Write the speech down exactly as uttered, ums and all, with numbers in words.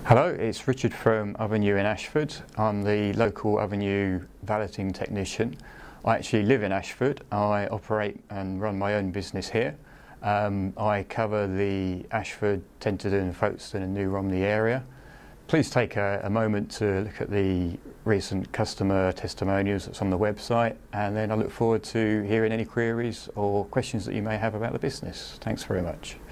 Hello, it's Richard from Ovenu in Ashford. I'm the local Ovenu valeting technician. I actually live in Ashford. I operate and run my own business here. Um, I cover the Ashford, Tenterden, Folkestone and New Romney area. Please take a, a moment to look at the recent customer testimonials that's on the website, and then I look forward to hearing any queries or questions that you may have about the business. Thanks very much.